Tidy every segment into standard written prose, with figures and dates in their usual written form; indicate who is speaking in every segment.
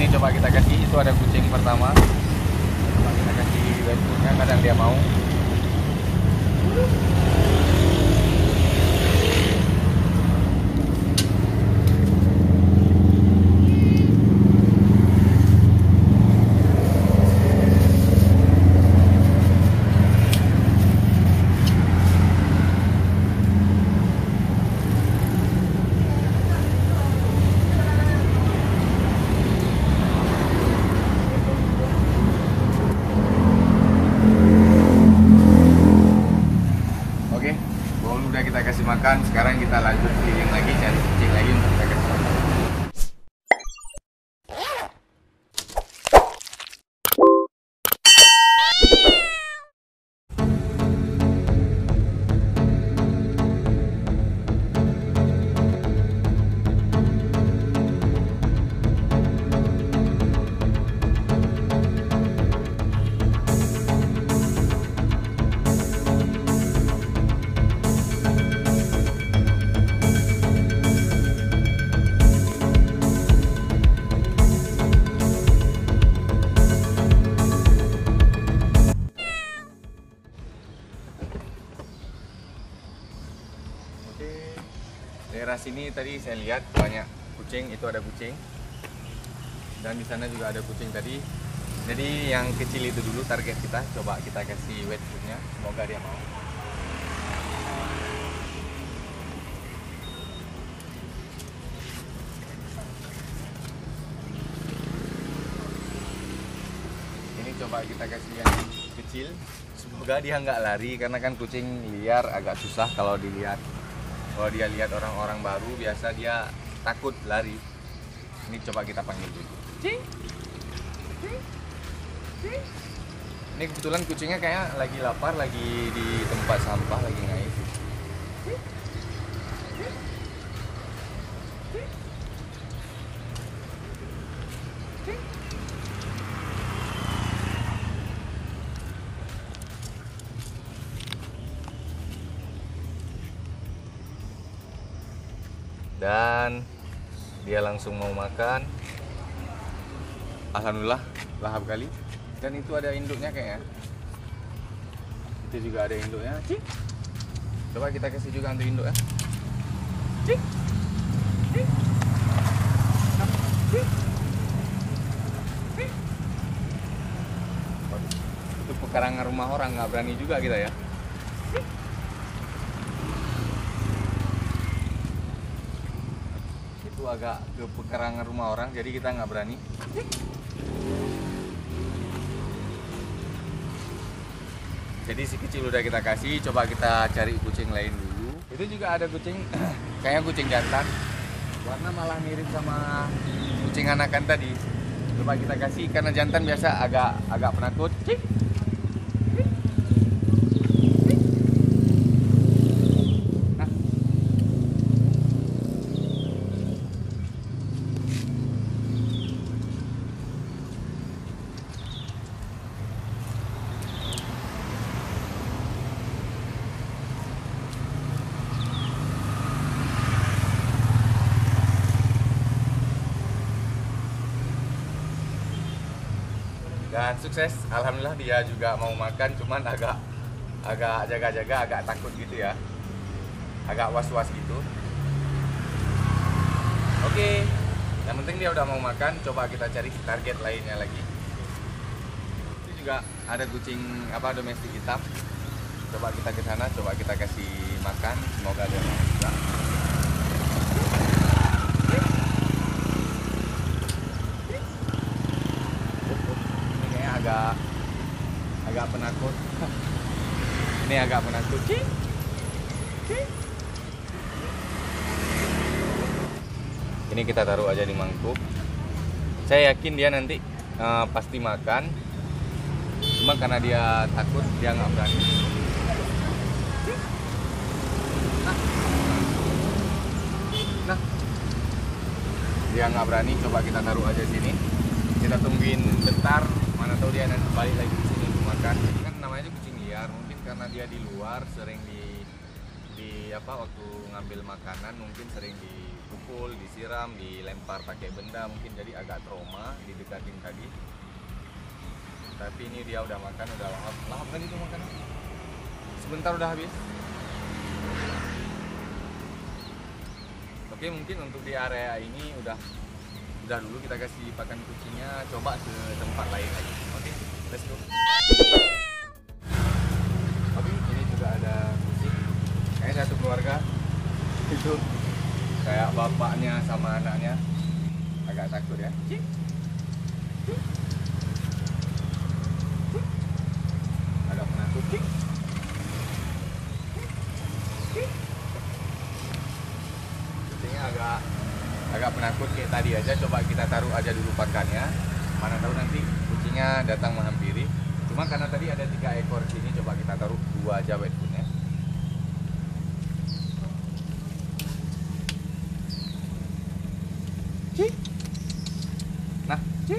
Speaker 1: Ini coba kita kasih, itu ada kucing pertama. Coba kita kasih wet foodnya, kadang dia mau. Udah kita kasih makan, sekarang kita lanjut keliling lagi, cari kucing lagi untuk kita kasih makan. Daerah sini tadi saya lihat banyak kucing, itu ada kucing. Dan di sana juga ada kucing tadi. Jadi yang kecil itu dulu target kita, coba kita kasih wet foodnya, semoga dia mau. Ini coba kita kasih yang kecil, semoga dia nggak lari, karena kan kucing liar agak susah kalau dilihat. Kalau dia lihat orang-orang baru, biasa dia takut lari. Ini coba kita panggil dulu. Cing. Ini kebetulan kucingnya kayak lagi lapar, lagi di tempat sampah, lagi ngais. Dan dia langsung mau makan. Alhamdulillah lahap kali. Dan itu ada induknya kayaknya. Itu juga ada induknya. Cik. Coba kita kasih juga untuk induk ya. Cik. Cik. Cik. Cik. Waduh, itu pekarangan rumah orang, nggak berani juga kita ya. Agak ke pekarangan rumah orang, jadi kita nggak berani. Jadi si kecil udah kita kasih, coba kita cari kucing lain dulu. Itu juga ada kucing, kayaknya kucing jantan, warna malah mirip sama kucing anakan tadi. Coba kita kasih, karena jantan biasa agak penakut. Dan sukses, alhamdulillah dia juga mau makan, cuman agak jaga-jaga, agak takut gitu ya, agak was-was gitu. Oke, yang penting dia udah mau makan, coba kita cari target lainnya lagi. Itu juga ada kucing domestik hitam, coba kita ke sana, coba kita kasih makan, semoga dia mau juga. Agak penakut. Ini agak penakut. Ini kita taruh aja di mangkuk. Saya yakin dia nanti pasti makan. Cuma karena dia takut, dia nggak berani. Nah, dia nggak berani. Coba kita taruh aja sini. Kita tungguin bentar. Mana tahu dia nanti balik lagi ke sini untuk makan. Ini kan namanya kucing liar, mungkin karena dia di luar sering waktu ngambil makanan mungkin sering dipukul, disiram, dilempar pakai benda, mungkin jadi agak trauma didekatin tadi. Tapi ini dia udah makan, udah lahap kan itu makan. Sebentar udah habis. Oke, mungkin untuk di area ini udah dulu kita kasih pakan kucingnya, coba ke tempat lain lagi. Oke, let's go. Oke, ini juga ada kucing. Kayaknya satu keluarga. Itu kayak bapaknya sama anaknya. Agak takut ya. Agak penakut. Kucingnya agak penakut kayak tadi aja. Coba kita taruh aja dulu pakannya, mana tahu nanti kucingnya datang menghampiri. Cuma karena tadi ada 3 ekor sini, coba kita taruh 2 aja wet foodnya. Nah,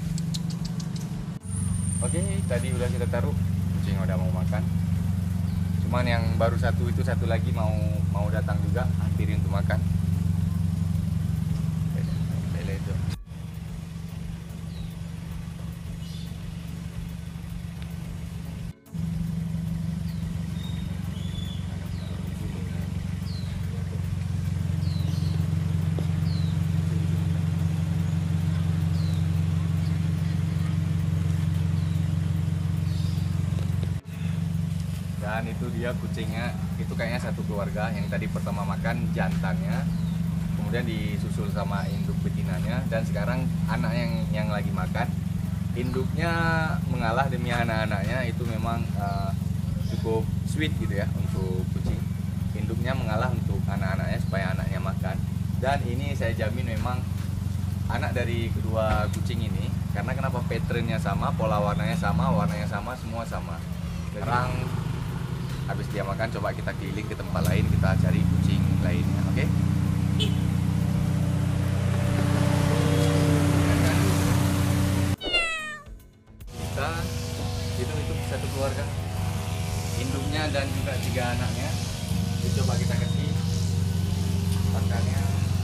Speaker 1: oke, tadi udah kita taruh, kucing udah mau makan. Cuman yang baru satu lagi mau datang juga, hampirin untuk makan. Itu. Dan itu dia kucingnya, itu kayaknya satu keluarga. Yang tadi pertama makan jantannya, kemudian disusul sama induk betinanya, dan sekarang anak yang lagi makan. Induknya mengalah demi anak-anaknya, itu memang cukup sweet gitu ya untuk kucing. Induknya mengalah untuk anak-anaknya supaya anaknya makan. Dan ini saya jamin memang anak dari kedua kucing ini, karena kenapa patternnya sama, pola warnanya sama, semua sama. Sekarang habis dia makan, coba kita keliling ke tempat lain, kita cari kucing lainnya, oke? Kita itu satu keluarga, induknya dan juga 3 anaknya. Jadi coba kita kasih pakannya.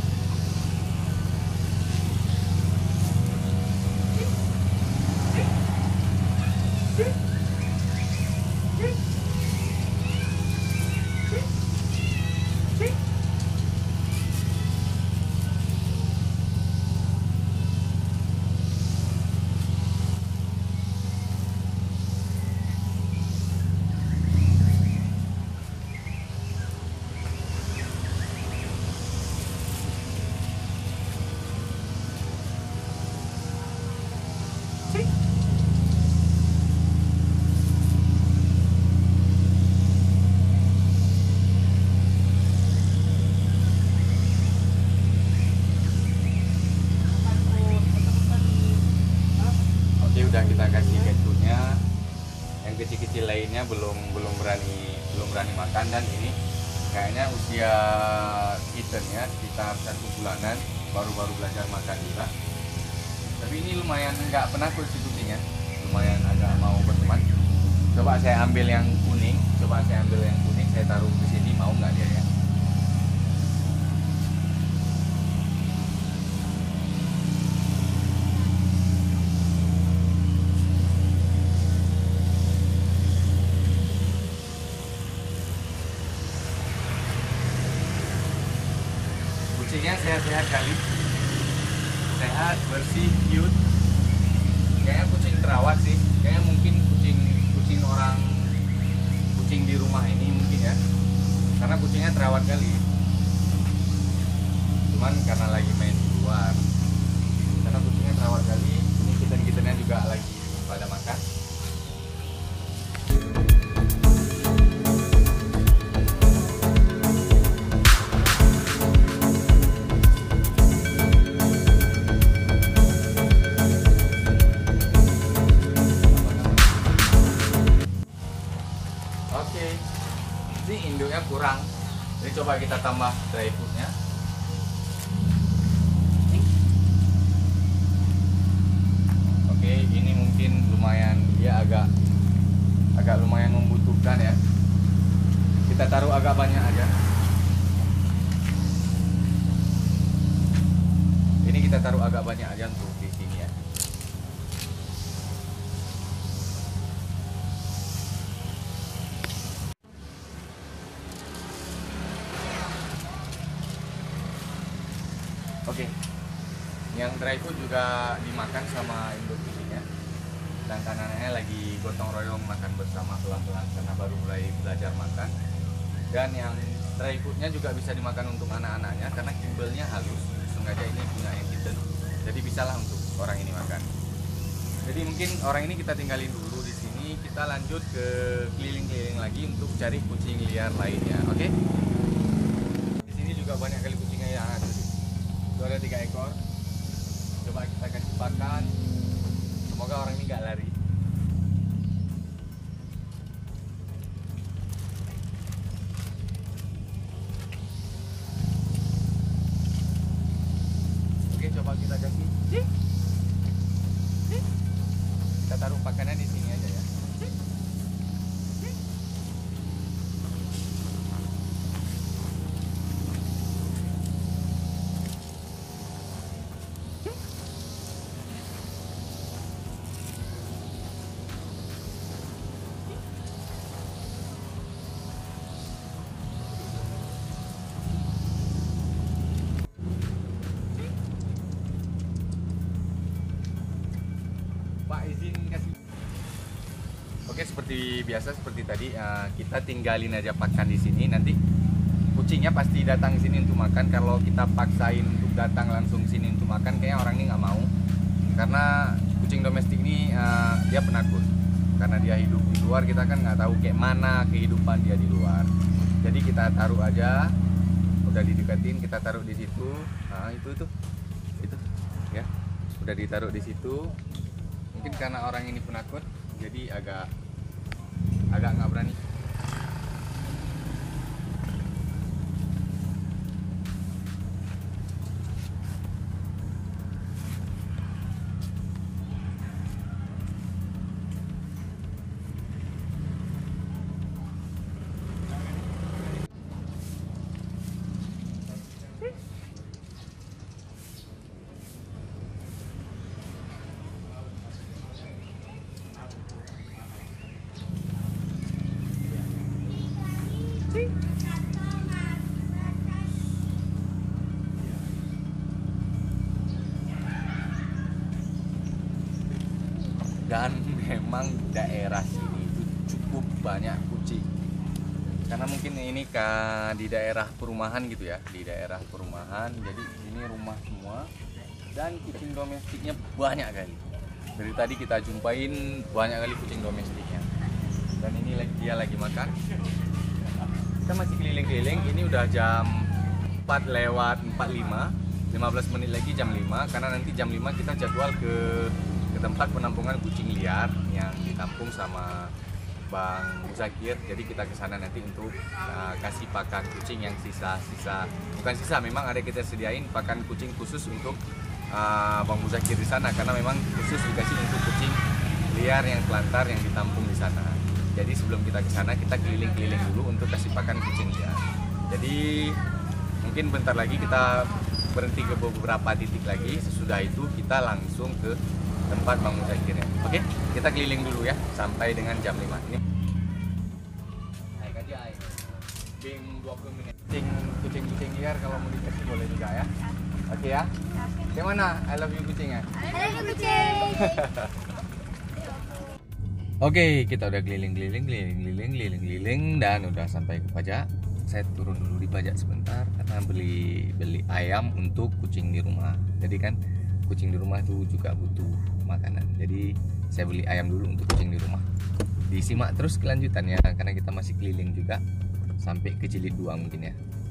Speaker 1: Udah kita kasih cat foodnya. Yang kecil-kecil lainnya belum berani makan, dan ini kayaknya usia kittennya sekitar 1 bulanan, baru belajar makan juga. Tapi ini lumayan nggak penakut si kucingnya, lumayan agak mau berteman. Coba saya ambil yang kuning, saya taruh di sini, mau nggak dia ya? Kucingnya sehat-sehat kali, sehat, bersih, cute. Kayaknya kucing terawat sih, kayaknya mungkin kucing orang, kucing di rumah ini mungkin ya, karena kucingnya terawat kali. Cuman karena lagi main di luar, karena kucingnya terawat kali. Ini kitten-kittennya juga lagi pada makan. Ini induknya kurang, jadi coba kita tambah dry foodnya. Oke, ini mungkin lumayan, dia agak lumayan membutuhkan ya. Kita taruh agak banyak aja. kita taruh agak banyak aja untuk di sini ya. Oke, yang dry food juga dimakan sama induk kucingnya. Sedangkan anaknya lagi gotong royong makan bersama pelan-pelan karena baru mulai belajar makan. Dan yang dry foodnya juga bisa dimakan untuk anak-anaknya karena gimbelnya halus. Sengaja ini punya yang hidden, jadi bisalah untuk orang ini makan. Jadi mungkin orang ini kita tinggalin dulu di sini. Kita lanjut ke keliling-keliling lagi untuk cari kucing liar lainnya. Oke? Di sini juga banyak kali kucingnya yang ada. Itu ada 3 ekor. Coba kita kasih pakan. Semoga orang ini nggak lari. Oke, coba kita kasih. Kita taruh pakannya di sini aja ya. Pak, izin kasih. Oke, seperti biasa seperti tadi kita tinggalin aja pakan di sini. Nanti kucingnya pasti datang sini untuk makan. Kalau kita paksain untuk datang langsung sini untuk makan, kayaknya orang ini nggak mau. Karena kucing domestik ini dia penakut. Karena dia hidup di luar, kita kan nggak tahu kayak mana kehidupan dia di luar. Jadi kita taruh aja, udah dideketin, kita taruh di situ. Nah, itu ya, udah ditaruh di situ. Mungkin karena orang ini penakut, jadi agak nggak berani. Dan memang daerah sini itu cukup banyak kucing. Karena mungkin ini di daerah perumahan gitu ya, di daerah perumahan. Jadi ini rumah semua dan kucing domestiknya banyak kali. Dari tadi kita jumpain banyak kali kucing domestiknya. Dan ini dia lagi makan. Kita masih keliling-keliling. Ini udah jam 4 lewat 45, 15 menit lagi jam 5. Karena nanti jam 5 kita jadwal ke tempat penampungan kucing liar yang ditampung sama Bang Muzakir. Jadi kita ke sana nanti untuk kasih pakan kucing yang sisa-sisa. Bukan sisa, memang ada kita sediain pakan kucing khusus untuk Bang Muzakir di sana, karena memang khusus dikasih untuk kucing liar yang telantar yang ditampung di sana. Jadi sebelum kita ke sana, kita keliling-keliling dulu untuk kasih pakan kucing liar. Jadi mungkin bentar lagi kita berhenti ke beberapa titik lagi. Sesudah itu kita langsung ke tempat Bang Muzakir ya. Oke, kita keliling dulu ya sampai dengan jam 5. Ini naik aja air. Bing 20 menit. Kucing liar kalau mau dikasih boleh juga ya. Oke ya. Gimana? I love you kucingnya.
Speaker 2: I love you kucing.
Speaker 1: Oke, kita udah keliling dan udah sampai ke pajak. Saya turun dulu di pajak sebentar karena beli ayam untuk kucing di rumah. Jadi kan kucing di rumah itu juga butuh makanan. Jadi saya beli ayam dulu untuk kucing di rumah. Disimak terus kelanjutannya karena kita masih keliling juga sampai ke jilid 2 mungkin ya.